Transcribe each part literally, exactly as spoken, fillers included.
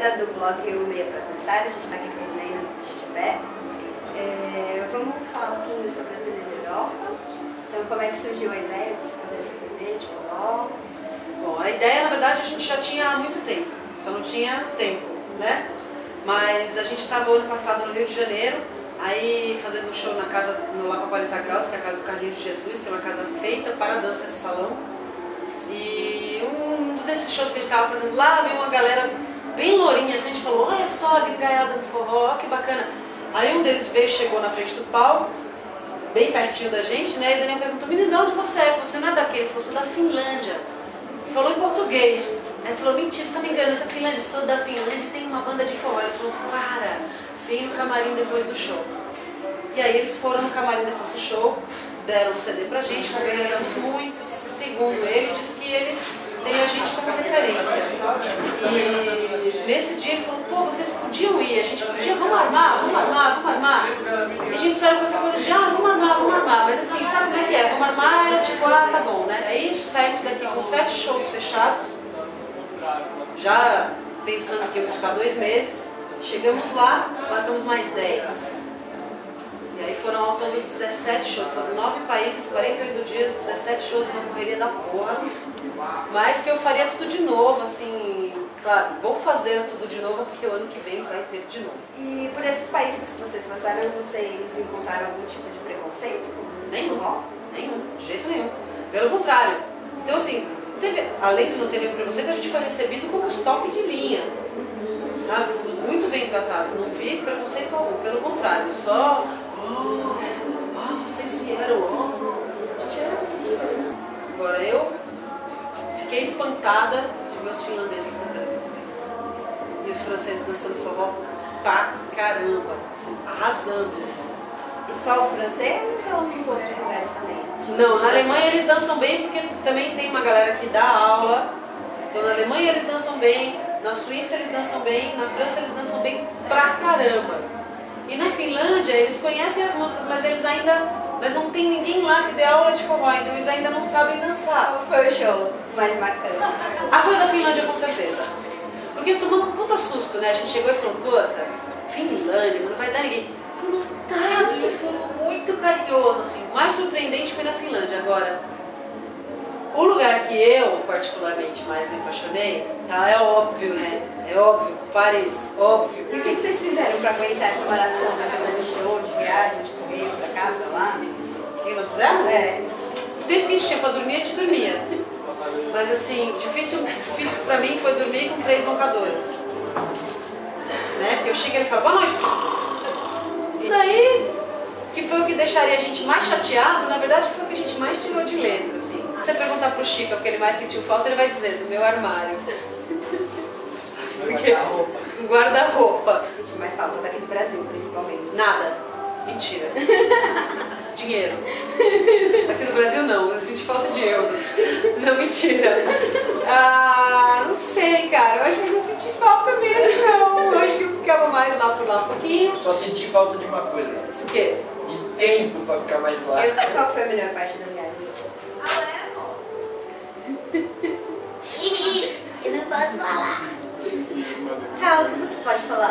galera do blog Eu Meia Pra Dançar, a gente está aqui com a Nena Chitibé. É, vamos falar um pouquinho sobre a T V da Europa. Então, como é que surgiu a ideia de se fazer essa T V de forró? Bom, a ideia, na verdade, a gente já tinha há muito tempo, só não tinha tempo, né? Mas a gente estava ano passado no Rio de Janeiro, aí fazendo um show na casa, no Lá para quarenta graus, que é a casa do Carlinhos de Jesus, que é uma casa feita para dança de salão. E um desses shows que a gente estava fazendo lá, veio uma galera bem lourinha, assim, a gente falou, olha só a gringaiada do forró, ó, que bacana. Aí um deles veio, chegou na frente do palco, bem pertinho da gente, né? E o Daniel perguntou, menino, de onde você é? Você não é daqui? Ele falou, sou da Finlândia. Falou em português. Aí ele falou, mentira, você tá me enganando, essa Finlândia, sou da Finlândia e tem uma banda de forró. Ele falou, para, vem no camarim depois do show. E aí eles foram no camarim depois do show, deram um C D pra gente, conversamos muito. Segundo ele, disse que eles têm a gente como referência. E nesse dia ele falou, pô, vocês podiam ir, a gente podia, vamos armar, vamos armar, vamos armar. E a gente saiu com essa coisa de, ah, vamos armar, vamos armar. Mas assim, sabe como é que é? Vamos armar, era tipo, ah, tá bom, né? Aí saímos daqui com sete shows fechados, já pensando que íamos ficar dois meses. Chegamos lá, marcamos mais dez. E aí foram ao todo dezessete shows, foram nove países, quarenta e oito dias, dezessete shows, uma correria da porra. Mas que eu faria tudo de novo, assim, claro, vou fazer tudo de novo porque o ano que vem vai ter de novo. E por esses países que vocês passaram, vocês encontraram algum tipo de preconceito? Nenhum, nenhum, de jeito nenhum. Pelo contrário. Então assim, teve, além de não ter nenhum preconceito, a gente foi recebido como os top de linha. Sabe? Fomos muito bem tratados, não vi preconceito algum, pelo contrário, só... Oh, ah, vocês vieram, oh. A gente era, a gente era. Agora eu fiquei espantada de ver os finlandeses cantando português. E os franceses dançando forró pra caramba, assim, arrasando. E só os franceses ou nos outros lugares também? Não, na Alemanha eles dançam bem porque também tem uma galera que dá aula. Então na Alemanha eles dançam bem, na Suíça eles dançam bem, na França eles dançam bem pra caramba. E na Finlândia eles conhecem as músicas, mas eles ainda, mas não tem ninguém lá que dê aula de forró, então eles ainda não sabem dançar. Qual foi o show mais marcante? Ah, foi o da Finlândia com certeza. Porque tomamos um puta susto, né? A gente chegou e falou, puta, Finlândia, mas não vai dar ninguém. Foi lotado e um povo muito carinhoso, assim. O mais surpreendente foi na Finlândia. Agora, o lugar que eu particularmente mais me apaixonei, tá? É óbvio, né? É óbvio, Paris, óbvio. E o que vocês fizeram pra aguentar essa maratona toda de show, de viagem, de correr pra cá, pra lá? O que nós fizemos? É. O tempo que tinha pra dormir, a gente dormia. Mas assim, difícil, difícil pra mim foi dormir com três locadores. Né? Porque eu cheguei e falei, boa noite. E daí, que foi o que deixaria a gente mais chateado, na verdade foi o que a gente mais tirou de letra, assim. Se você perguntar pro Chico o que ele mais sentiu falta, ele vai dizer, do meu armário. Porque um guarda-roupa. Eu senti mais falta daqui do Brasil, principalmente. Nada. Mentira. Dinheiro. Aqui no Brasil não, eu senti falta de euros. Não, mentira. Ah, não sei, cara. Eu acho que eu não senti falta mesmo, não. Eu acho que eu ficava mais lá por lá um pouquinho. Só senti falta de uma coisa. Isso o quê? De tempo pra ficar mais lá. Eu, qual foi a melhor parte da viagem? Eu não posso falar. Tá, o que você pode falar?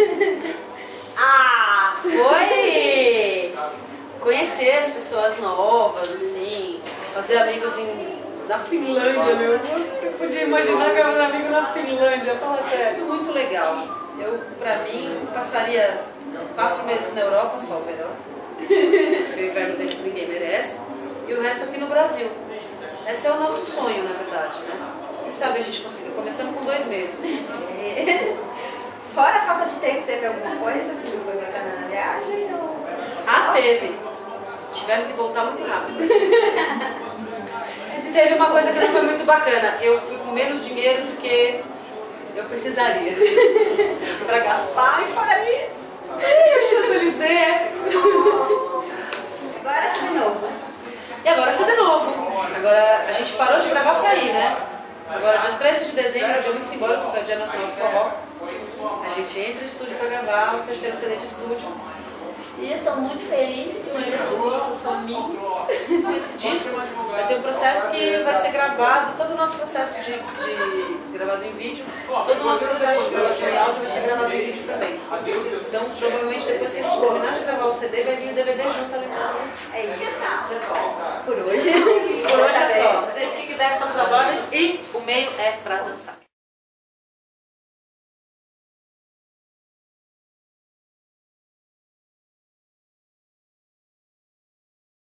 Ah, foi conhecer as pessoas novas, assim, fazer amigos em, na Finlândia, meu. Eu podia imaginar que eu ia fazer amigo na Finlândia, fala sério. Muito legal. Eu, pra mim, passaria quatro meses na Europa, só o verão. O inverno deles ninguém merece. E o resto aqui no Brasil. Esse é o nosso sonho, na verdade, né? Quem sabe a gente conseguiu. Começamos com dois meses. Fora a falta de tempo, teve alguma coisa que não foi bacana na viagem? Ou... Ah, teve. Tivemos que voltar muito rápido. Teve uma coisa que não foi muito bacana. Eu fui com menos dinheiro do que eu precisaria para gastar em Paris. Champs-Élysées. Agora sim de novo. E agora sim de novo. Agora a gente parou de gravar para ir, né? Agora dia treze de dezembro é o dia muito simbólico, que é o Dia Nacional do Forró. A gente entra no estúdio para gravar o terceiro C D de estúdio. E eu estou muito feliz que uma das músicas são minhas. Esse disco vai ter um processo que vai ser gravado, todo o nosso processo de, de gravado em vídeo, todo o nosso processo de gravação em áudio vai ser gravado em vídeo também. Então, provavelmente depois que a gente terminar de gravar o C D, vai vir o D V D junto ali. É isso. Por hoje. Por hoje é só. Se quem quiser, estamos às ordens e o meio é pra dançar.